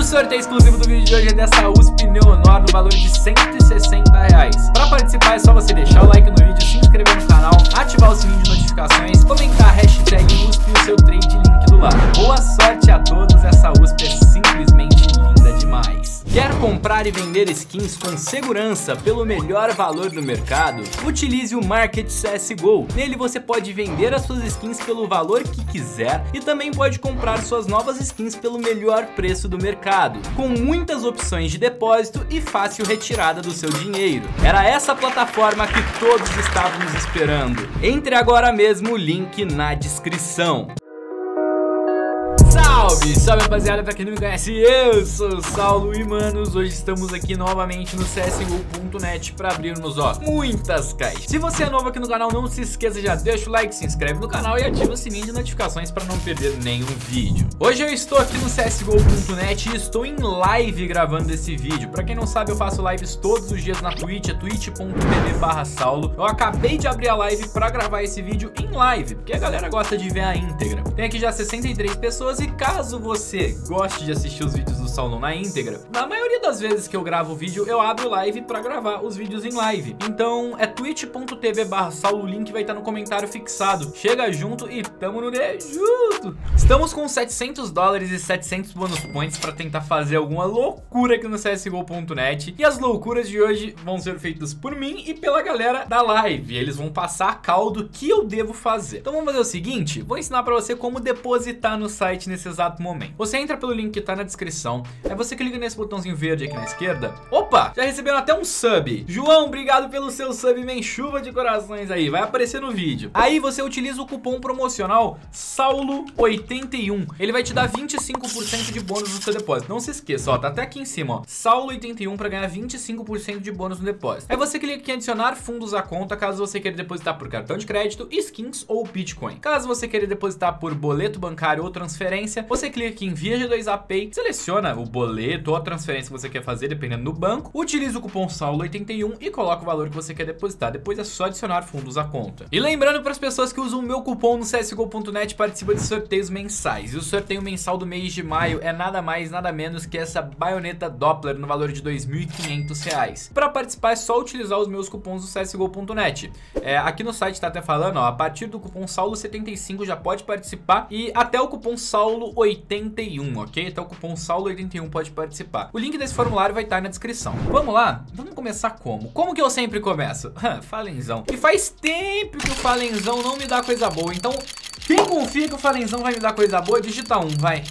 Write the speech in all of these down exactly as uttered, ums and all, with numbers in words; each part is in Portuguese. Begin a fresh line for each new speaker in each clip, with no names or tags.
o sorteio exclusivo do vídeo de hoje é dessa U S P Neonor no valor de cento e sessenta reais. Para participar é só você deixar o like no vídeo, se inscrever no canal, ativar o sininho de notificações, comentar a hashtag U S P e o seu trade link do lado. Boa sorte a todos, essa U S P é simplesmente linda demais. Quer comprar e vender skins com segurança pelo melhor valor do mercado? Utilize o Market C S G O. Nele você pode vender as suas skins pelo valor que quiser e também pode comprar suas novas skins pelo melhor preço do mercado, com muitas opções de depósito e fácil retirada do seu dinheiro. Era essa plataforma que todos estávamos esperando. Entre agora mesmo, o link na descrição. Salve, salve rapaziada, pra quem não me conhece, eu sou o Saulo e manos, hoje estamos aqui novamente no C S G O ponto net pra abrirmos, ó, muitas caixas. Se você é novo aqui no canal, não se esqueça, já deixa o like, se inscreve no canal e ativa o sininho de notificações pra não perder nenhum vídeo. Hoje eu estou aqui no C S G O ponto net e estou em live gravando esse vídeo. Pra quem não sabe, eu faço lives todos os dias na Twitch, é twitch ponto tv barra saulo. Eu acabei de abrir a live pra gravar esse vídeo em live, porque a galera gosta de ver a íntegra. Tem aqui já sessenta e três pessoas e caso você goste de assistir os vídeos do Saulo na íntegra, na maioria das vezes que eu gravo o vídeo, eu abro live pra gravar os vídeos em live. Então é twitch ponto tv barra saulo, o link vai estar no comentário fixado. Chega junto e tamo no de junto. Estamos com setecentos dólares e setecentos bônus points pra tentar fazer alguma loucura aqui no C S G O ponto net. E as loucuras de hoje vão ser feitas por mim e pela galera da live. Eles vão passar a cal do que eu devo fazer. Então vamos fazer o seguinte, vou ensinar pra você como depositar no site nesse exato momento. Você entra pelo link que tá na descrição, aí você clica nesse botãozinho verde aqui na esquerda. Opa, já receberam até um sub. João, obrigado pelo seu sub, man, chuva de corações aí, vai aparecer no vídeo. Aí você utiliza o cupom promocional Saulo oitenta e um, ele vai te dar vinte e cinco por cento de bônus no seu depósito. Não se esqueça, ó, tá até aqui em cima, ó, Saulo oitenta e um pra ganhar vinte e cinco por cento de bônus no depósito. Aí você clica aqui em adicionar fundos à conta, caso você queira depositar por cartão de crédito, skins ou Bitcoin. Caso você queira depositar por boleto bancário ou transferência, você clica aqui em via G dois A Pay, seleciona o boleto ou a transferência que você quer fazer, dependendo do banco, utiliza o cupom Saulo oitenta e um e coloca o valor que você quer depositar. Depois é só adicionar fundos à conta. E lembrando para as pessoas que usam o meu cupom no C S G O ponto net, participa de sorteios mensais. E o sorteio mensal do mês de maio é nada mais, nada menos que essa baioneta Doppler no valor de dois mil e quinhentos reais. Para participar é só utilizar os meus cupons do C S G O ponto net. É, aqui no site tá até falando, ó, a partir do cupom Saulo setenta e cinco já pode participar e até o cupom Saulo oitenta e um, ok? Então o cupom Saulo oitenta e um pode participar. O link desse formulário vai estar na descrição. Vamos lá? Vamos começar como? Como que eu sempre começo? Falenzão. E faz tempo que o Falenzão não me dá coisa boa. Então, quem confia que o Falenzão vai me dar coisa boa, digita um, vai.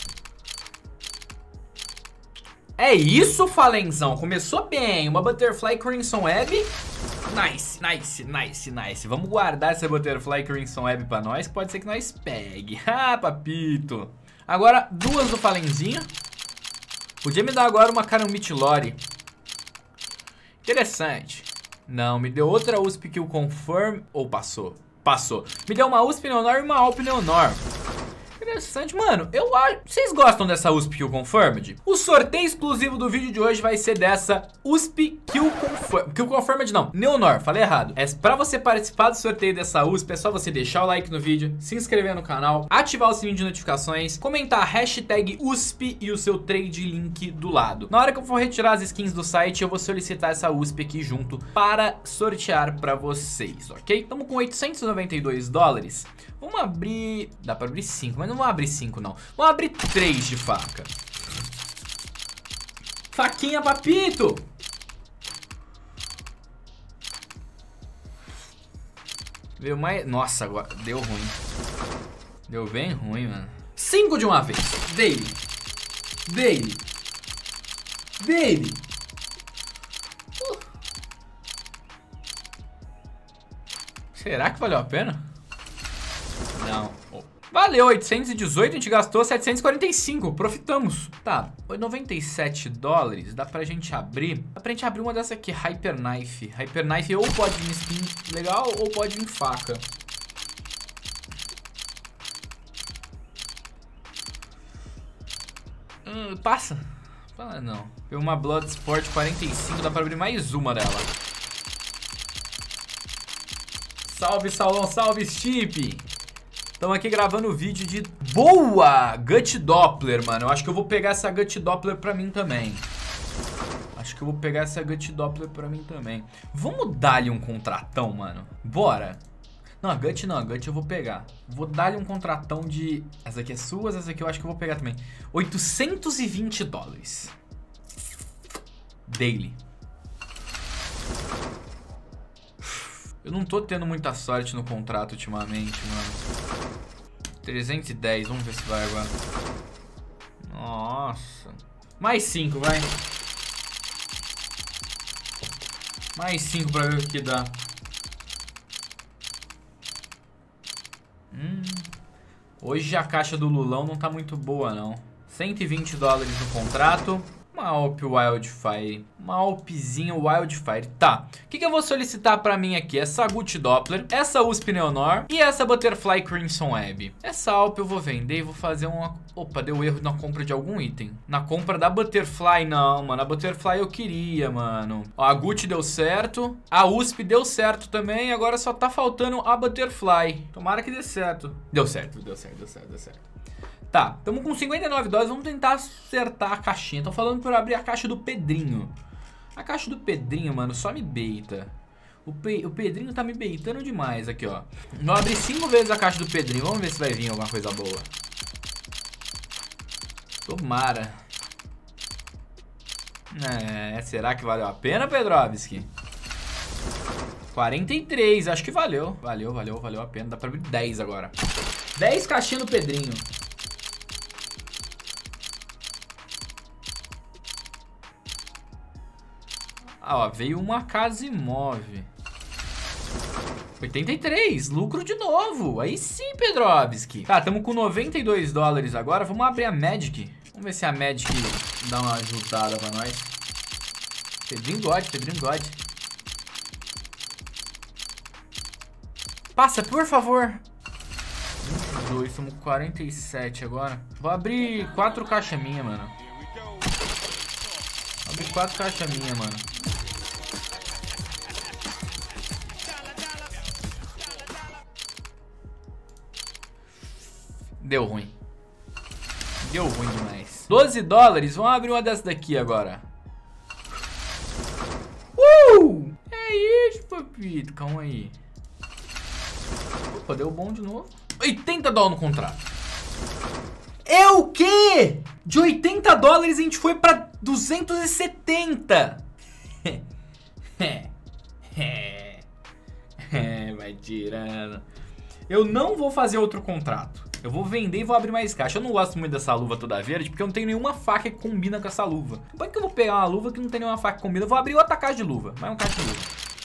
É isso, Falenzão. Começou bem. Uma Butterfly Crimson Web. Nice, nice, nice, nice. Vamos guardar essa Butterfly Crimson Web pra nós, que pode ser que nós pegue. Ah, papito. Agora, duas do Falenzinho. Podia me dar agora uma Karambit Lore. Interessante. Não, me deu outra U S P Kill Confirm. Ou passou? Passou. Me deu uma U S P Neonor e uma Alp Neonor. Interessante, mano. Eu acho. Vocês gostam dessa U S P Kill Confirmed? O sorteio exclusivo do vídeo de hoje vai ser dessa U S P Kill Confirmed. Kill Confirmed não, Neonor, falei errado. É pra você participar do sorteio dessa U S P, é só você deixar o like no vídeo, se inscrever no canal, ativar o sininho de notificações, comentar a hashtag U S P e o seu trade link do lado. Na hora que eu for retirar as skins do site, eu vou solicitar essa U S P aqui junto para sortear pra vocês, ok? Estamos com oitocentos e noventa e dois dólares. Vamos abrir... Dá pra abrir cinco, mas não vou abrir cinco, não. Vamos abrir três de faca. Faquinha, papito! Veio mais... Nossa, agora deu ruim. Deu bem ruim, mano. Cinco de uma vez. Daily. Daily. Daily. Uh. Será que valeu a pena? Não. Oh. Valeu, oitocentos e dezoito, a gente gastou setecentos e quarenta e cinco, profitamos. Tá, noventa e sete dólares, dá pra gente abrir. Dá pra gente abrir uma dessa aqui, Hyper Knife. Hyper Knife ou pode vir skin legal ou pode vir faca. Hum, passa. Ah, não. Tem uma Bloodsport quarenta e cinco, dá pra abrir mais uma dela. Salve, Saulão, salve, Stipe. Estamos aqui gravando o vídeo de... Boa! Gut Doppler, mano. Eu acho que eu vou pegar essa Gut Doppler pra mim também. Acho que eu vou pegar essa Gut Doppler pra mim também. Vamos dar-lhe um contratão, mano. Bora. Não, a Gut não. A Gut eu vou pegar. Vou dar-lhe um contratão de... Essa aqui é sua, essa aqui eu acho que eu vou pegar também. oitocentos e vinte dólares. Daily. Eu não tô tendo muita sorte no contrato ultimamente, mano. trezentos e dez, vamos ver se vai agora. Nossa. Mais cinco, vai. Mais cinco pra ver o que dá. Hum. Hoje a caixa do Lulão não tá muito boa, não. cento e vinte dólares no contrato. Uma Alp Wildfire. Uma Alpzinha Wildfire. Tá. O que, que eu vou solicitar pra mim aqui? Essa Gut Doppler, essa U S P Neonor e essa Butterfly Crimson Web. Essa Alp eu vou vender e vou fazer uma... Opa, deu erro na compra de algum item. Na compra da Butterfly, não, mano. A Butterfly eu queria, mano. Ó, a Gut deu certo. A U S P deu certo também. Agora só tá faltando a Butterfly. Tomara que dê certo. Deu certo, deu certo, deu certo, deu certo. Tá, estamos com cinquenta e nove dólares, vamos tentar acertar a caixinha. Estão falando para abrir a caixa do Pedrinho. A caixa do Pedrinho, mano, só me beita. O, Pe o Pedrinho tá me beitando demais aqui, ó. Vou abrir cinco vezes a caixa do Pedrinho, vamos ver se vai vir alguma coisa boa. Tomara. É, será que valeu a pena, Pedrovski? quarenta e três, acho que valeu. Valeu, valeu, valeu a pena, dá pra abrir dez agora. dez caixinhas do Pedrinho. Ah, ó, veio uma casa imóvel. oitenta e três, lucro de novo. Aí sim, Pedrovski. Tá, estamos com noventa e dois dólares agora. Vamos abrir a Magic. Vamos ver se a Magic dá uma ajudada pra nós. Pedrinho God, Pedrinho God. Passa, por favor. vinte e dois, estamos com quarenta e sete agora. Vou abrir quatro caixas minha, mano. Vou abrir quatro caixas minha, mano. Deu ruim. Deu ruim demais. doze dólares. Vamos abrir uma dessa daqui agora. Uh! É isso, papito. Calma aí. Opa, deu bom de novo. oitenta dólares no contrato. É o quê? De oitenta dólares a gente foi pra duzentos e setenta. Vai tirando. Eu não vou fazer outro contrato. Eu vou vender e vou abrir mais caixa. Eu não gosto muito dessa luva toda verde, porque eu não tenho nenhuma faca que combina com essa luva. Como é que eu vou pegar uma luva que não tem nenhuma faca que combina? Eu vou abrir outra caixa de luva. Mais um caixa de luva.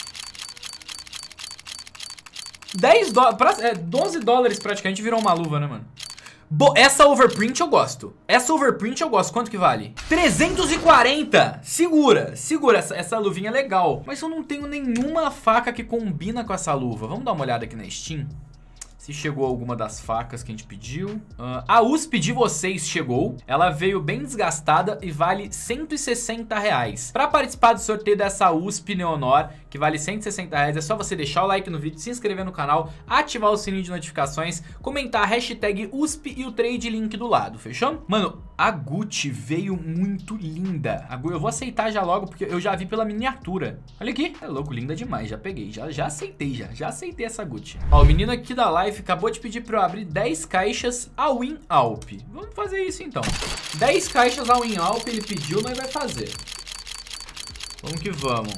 dez dólares, é, doze dólares praticamente virou uma luva, né, mano? Bo essa overprint eu gosto. Essa overprint eu gosto. Quanto que vale? trezentos e quarenta. Segura, segura. Essa, essa luvinha é legal. Mas eu não tenho nenhuma faca que combina com essa luva. Vamos dar uma olhada aqui na Steam. Se chegou alguma das facas que a gente pediu. Uh, a U S P de vocês chegou. Ela veio bem desgastada e vale cento e sessenta reais. Para participar do sorteio dessa U S P Neonor, que vale cento e sessenta reais, é só você deixar o like no vídeo, se inscrever no canal, ativar o sininho de notificações, comentar a hashtag U S P e o trade link do lado, fechou? Mano, a Gucci veio muito linda. Eu vou aceitar já logo, porque eu já vi pela miniatura. Olha aqui. É louco, linda demais. Já peguei, já, já aceitei, já. Já aceitei essa Gucci. Ó, o menino aqui da live acabou de pedir pra eu abrir dez caixas All-in Alp. Vamos fazer isso então. dez caixas All-in Alp, ele pediu, nós vai fazer. Vamos que vamos.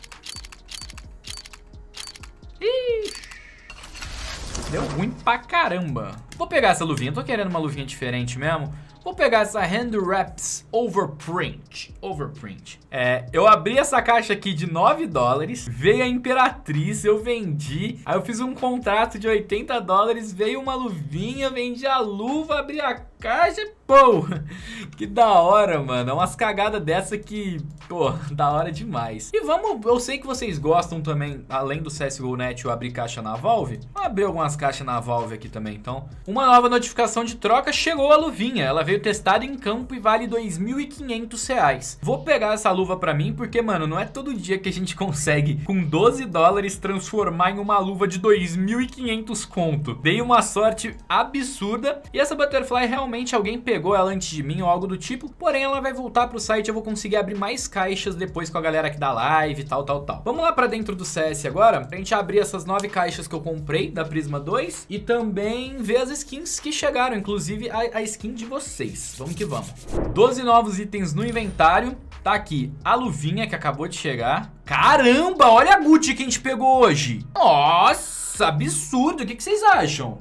Ih, deu ruim pra caramba. Vou pegar essa luvinha, tô querendo uma luvinha diferente mesmo. Vou pegar essa Hand Wraps Overprint. Overprint. É, eu abri essa caixa aqui de nove dólares. Veio a Imperatriz, eu vendi. Aí eu fiz um contrato de oitenta dólares. Veio uma luvinha, vendi a luva, abri a caixa. Pô, que da hora, mano. É umas cagadas dessa que Pô, da hora demais. E vamos, eu sei que vocês gostam também, além do C S G O ponto net, eu abrir caixa na Valve. Vou abrir algumas caixas na Valve aqui também, então. Uma nova notificação de troca, chegou a luvinha. Ela veio testada em campo e vale dois mil e quinhentos reais. Vou pegar essa luva pra mim, porque, mano, não é todo dia que a gente consegue, com doze dólares, transformar em uma luva de dois mil e quinhentos conto. Dei uma sorte absurda. E essa Butterfly, realmente, alguém pegou ela antes de mim ou algo do tipo. Porém, ela vai voltar pro site, eu vou conseguir abrir mais caixas depois com a galera aqui da live e tal, tal, tal. Vamos lá pra dentro do C S agora, pra gente abrir essas nove caixas que eu comprei da Prisma dois e também ver as skins que chegaram, inclusive a, a skin de vocês. Vamos que vamos. doze novos itens no inventário. Tá aqui a luvinha que acabou de chegar. Caramba, olha a Gucci que a gente pegou hoje. Nossa, absurdo. O que, que vocês acham?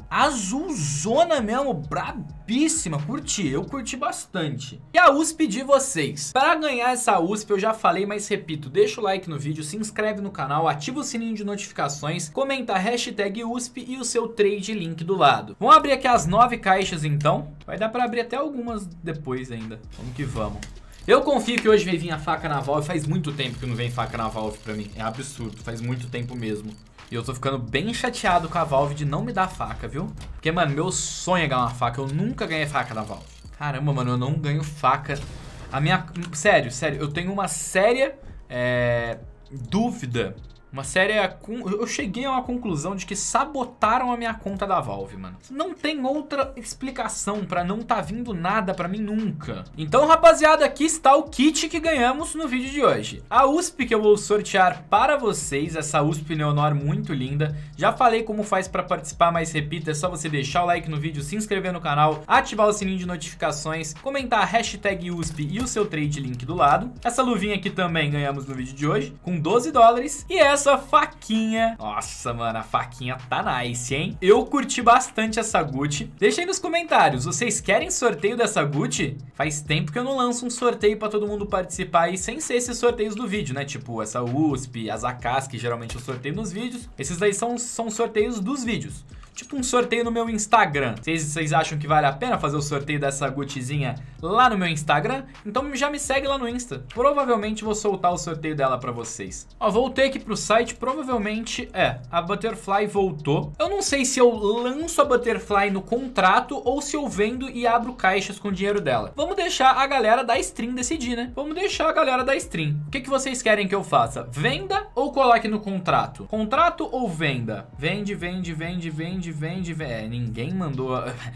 Azulzona mesmo, brabíssima. Curti, eu curti bastante. E a U S P de vocês. Para ganhar essa U S P, eu já falei, mas repito, deixa o like no vídeo, se inscreve no canal, ativa o sininho de notificações, comenta a hashtag U S P e o seu trade link do lado. Vamos abrir aqui as nove caixas então. Vai dar para abrir até algumas depois ainda. Vamos que vamos. Eu confio que hoje vai vir a faca na Valve. Faz muito tempo que não vem faca na Valve pra mim. É absurdo, faz muito tempo mesmo. E eu tô ficando bem chateado com a Valve de não me dar faca, viu? Porque, mano, meu sonho é ganhar uma faca. Eu nunca ganhei faca da Valve. Caramba, mano, eu não ganho faca. A minha... Sério, sério, eu tenho uma séria é... dúvida. Uma séria... Eu cheguei a uma conclusão de que sabotaram a minha conta da Valve, mano. Não tem outra explicação pra não tá vindo nada pra mim nunca. Então, rapaziada, aqui está o kit que ganhamos no vídeo de hoje. A U S P que eu vou sortear para vocês. Essa U S P Leonor muito linda. Já falei como faz pra participar, mas repito, é só você deixar o like no vídeo, se inscrever no canal, ativar o sininho de notificações, comentar a hashtag U S P e o seu trade link do lado. Essa luvinha aqui também ganhamos no vídeo de hoje, com doze dólares. E essa Essa faquinha. Nossa, mano, a faquinha tá nice, hein? Eu curti bastante essa Gucci. Deixa aí nos comentários, vocês querem sorteio dessa Gucci? Faz tempo que eu não lanço um sorteio pra todo mundo participar aí, sem ser esses sorteios do vídeo, né? Tipo, essa U S P, as A Ks, que geralmente eu sorteio nos vídeos. Esses daí são, são sorteios dos vídeos. Tipo um sorteio no meu Instagram. Vocês acham que vale a pena fazer o sorteio dessa Guccizinha lá no meu Instagram? Então já me segue lá no Insta. Provavelmente vou soltar o sorteio dela pra vocês. Ó, voltei aqui pro site. Provavelmente, é, a Butterfly voltou. Eu não sei se eu lanço a Butterfly no contrato ou se eu vendo e abro caixas com o dinheiro dela. Vamos deixar a galera da stream decidir, né? Vamos deixar a galera da stream. O que, que vocês querem que eu faça? Venda ou coloque no contrato? Contrato ou venda? Vende, vende, vende, vende. Vende, vende, é, ninguém mandou...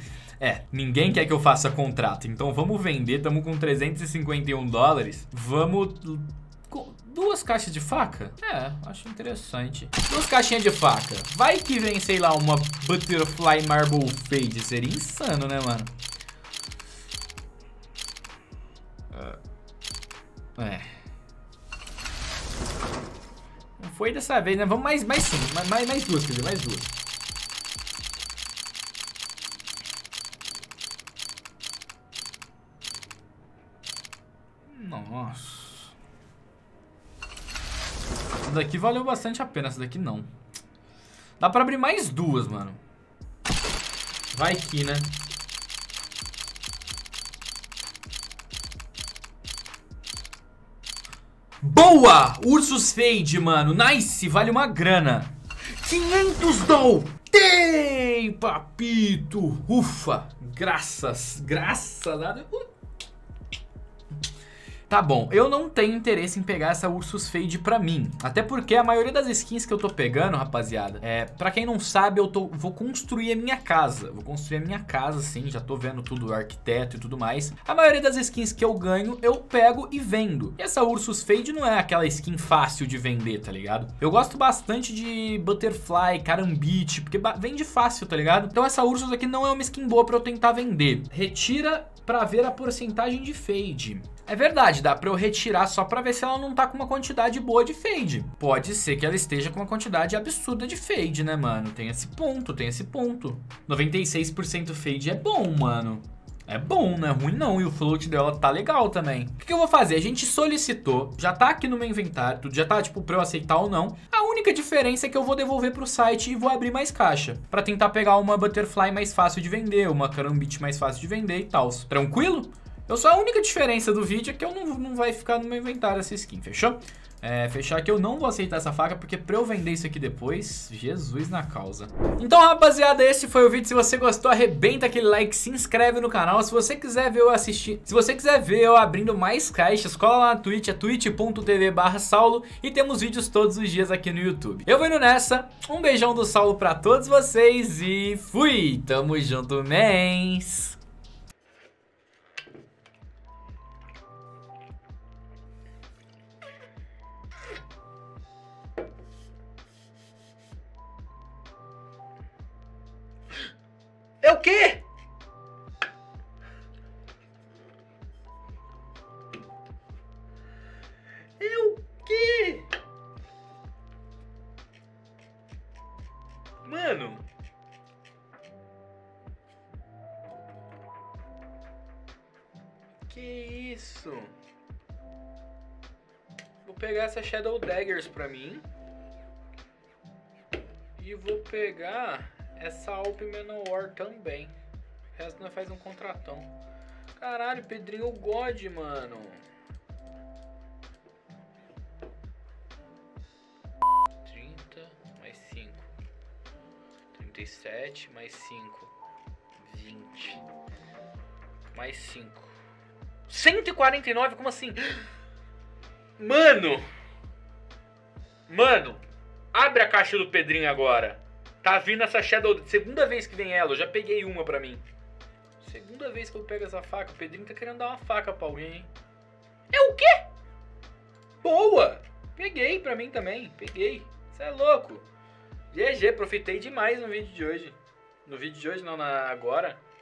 É, ninguém quer que eu faça contrato. Então vamos vender, estamos com trezentos e cinquenta e um dólares. Vamos... Duas caixas de faca? É, acho interessante. Duas caixinhas de faca. Vai que vem, sei lá, uma Butterfly Marble Fade. Seria insano, né, mano? É. Não foi dessa vez, né? Vamos mais, mais sim. Mais, mais duas, quer dizer, mais duas. Nossa. Essa daqui valeu bastante a pena, essa daqui não. Dá pra abrir mais duas, mano. Vai que, né? Boa! Ursus Fade, mano. Nice, vale uma grana. quinhentos dólares. Tem, papito. Ufa. Graças, graças a Deus. Tá bom, eu não tenho interesse em pegar essa Ursus Fade pra mim. Até porque a maioria das skins que eu tô pegando, rapaziada, é, pra quem não sabe, eu tô, vou construir a minha casa. Vou construir a minha casa, sim, já tô vendo tudo, arquiteto e tudo mais. A maioria das skins que eu ganho, eu pego e vendo. E essa Ursus Fade não é aquela skin fácil de vender, tá ligado? Eu gosto bastante de Butterfly, Carambite, porque vende fácil, tá ligado? Então essa Ursus aqui não é uma skin boa pra eu tentar vender. Retira pra ver a porcentagem de fade. É verdade, dá pra eu retirar só pra ver se ela não tá com uma quantidade boa de fade. Pode ser que ela esteja com uma quantidade absurda de fade, né, mano? Tem esse ponto, tem esse ponto. noventa e seis por cento fade é bom, mano. É bom, não é ruim não. E o float dela tá legal também. O que, que eu vou fazer? A gente solicitou, já tá aqui no meu inventário, tudo já tá, tipo, pra eu aceitar ou não. A única diferença é que eu vou devolver pro site e vou abrir mais caixa. Pra tentar pegar uma Butterfly mais fácil de vender, uma Carambite mais fácil de vender e tal. Tranquilo? Eu só a única diferença do vídeo é que eu não, não vai ficar no meu inventário essa skin, fechou? É, fechar que eu não vou aceitar essa faca, porque pra eu vender isso aqui depois, Jesus na causa. Então, rapaziada, esse foi o vídeo. Se você gostou, arrebenta aquele like, se inscreve no canal. Se você quiser ver eu assistir, se você quiser ver eu abrindo mais caixas, cola lá na Twitch, é twitch ponto tv barra saulo, e temos vídeos todos os dias aqui no YouTube. Eu vou indo nessa, um beijão do Saulo pra todos vocês e fui! Tamo junto, mens!
É o quê? É o quê? Mano. Que isso? Vou pegar essa Shadow Daggers pra mim. E vou pegar essa Alp Manowar também. O resto nós faz um contratão. Caralho, Pedrinho God, mano. trinta mais cinco. trinta e sete mais cinco. vinte. Mais cinco. cento e quarenta e nove? Como assim? Mano! Mano! Abre a caixa do Pedrinho agora. Tá vindo essa Shadow... Segunda vez que vem ela, eu já peguei uma pra mim. Segunda vez que eu pego essa faca. O Pedrinho tá querendo dar uma faca pra alguém, hein? É o quê? Boa! Peguei pra mim também. Peguei. Você é louco. G G, profitei demais no vídeo de hoje. No vídeo de hoje não, na agora.